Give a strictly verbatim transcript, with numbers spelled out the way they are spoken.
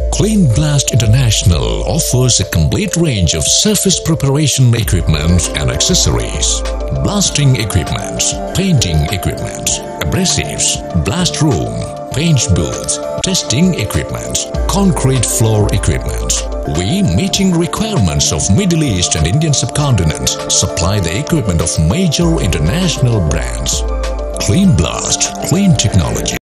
Clean Blast International offers a complete range of surface preparation equipment and accessories, blasting equipment, painting equipment, abrasives, blast room, paint booth, testing equipment, concrete floor equipment. We, meeting requirements of Middle East and Indian subcontinent, supply the equipment of major international brands. Clean Blast, clean technology.